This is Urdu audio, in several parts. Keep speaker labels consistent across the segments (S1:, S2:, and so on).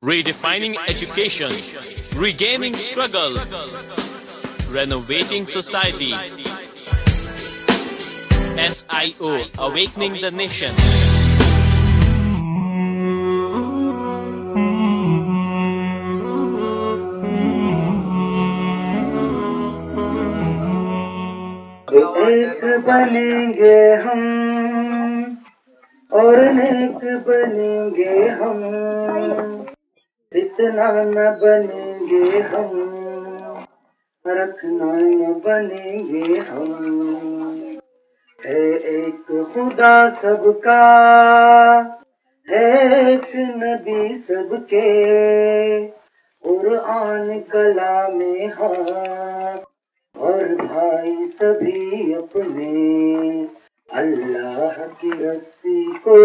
S1: Redefining education, regaining struggle, renovating society. SIO, awakening the nation.
S2: ایک بنیں گے ہم اور نیک بنیں گے ہم، اتنا نہ بنیں گے ہم، رکھنا نہ بنیں گے ہم۔ ہے ایک خدا سب کا، ہے ایک نبی سب کے، قرآن کلام حق اور بھائی سبھی اپنے، اللہ کی رسی کو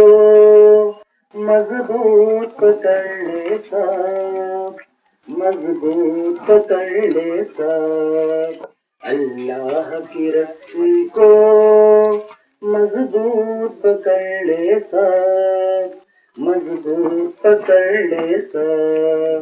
S2: مضبوط پکڑ لے سب، مضبوط پکڑ لے سب، اللہ کی رسی کو مضبوط پکڑ لے سب، مضبوط پکڑ لے سب۔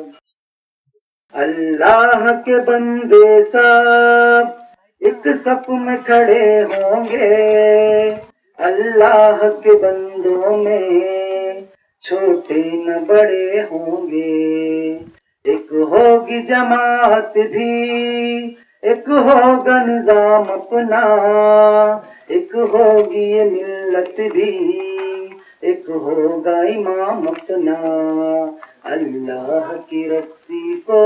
S2: اللہ کے بندے سب ایک صف میں کھڑے ہوں گے، اللہ کے بندوں میں چھوٹے نہ بڑے ہوں گے، ایک ہوگی جماعت بھی، ایک ہوگا نظام اپنا، ایک ہوگی یہ ملت بھی، ایک ہوگا امام اپنا، اللہ کی رسی کو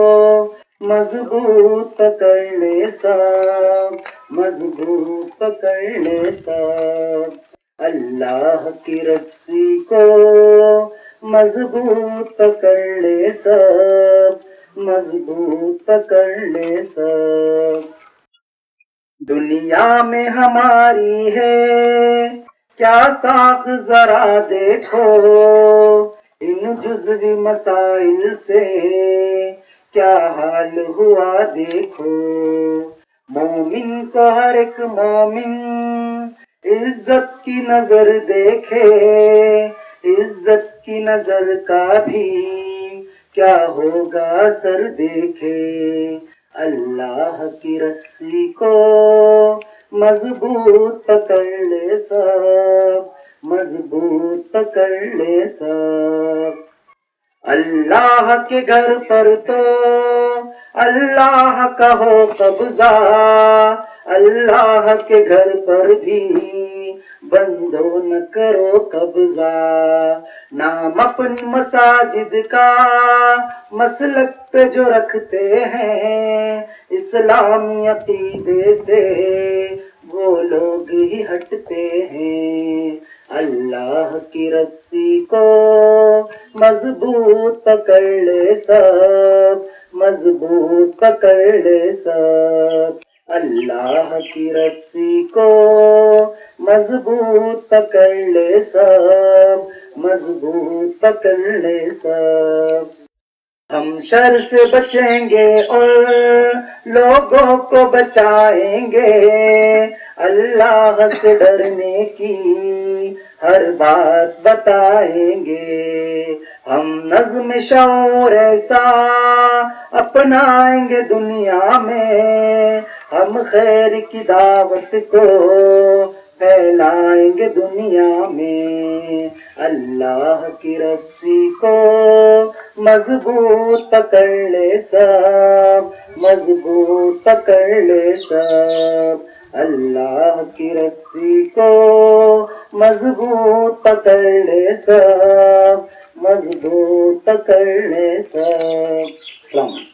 S2: مضبوط پکڑ لے سب، مضبوط پکڑ لے سب، اللہ کی رسی کو مضبوط پکڑ لے سب، مضبوط پکڑ لے سب۔ دنیا میں ہماری ہے کیا ساکھ ذرا دیکھو، ان جزوی مسائل سے کیا حال ہوا دیکھو، مومن کو ہر ایک مومن عزت کی نظر دیکھے، عزت کی نظر کا بھی کیا ہوگا اثر دیکھے، اللہ کی رسی کو مضبوط پکڑ لے سب، مضبوط پکڑ لے سب۔ اللہ کے گھر پر تو اللہ کا ہو قبضہ، اللہ کے گھر پر بھی بندو نہ کرو قبضہ، نام اپنی مساجد کا مسلک پہ جو رکھتے ہیں، اسلامی عقیدے سے وہ لوگ ہی ہٹتے ہیں، اللہ کی رسی کو مضبوط پکڑ لے سب، مضبوط پکڑ لے سب، اللہ کی رسی کو مضبوط پکڑ لے سب، مضبوط پکڑ لے سب۔ ہم شر سے بچیں گے اور لوگوں کو بچائیں گے، اللہ سے ڈرنے کی ہر بات بتائیں گے، ہم نظم شعور ایسا اپنائیں گے دنیا میں، ہم خیر کی دعوت کو پھیلائیں گے دنیا میں، اللہ کی رسی کو مضبوط پکڑ لے سب، مضبوط پکڑ لے سب، اللہ کی رسی کو مضبوط پکڑ لے سب، مضبوط پکڑ لے سب۔ السلام علیکم۔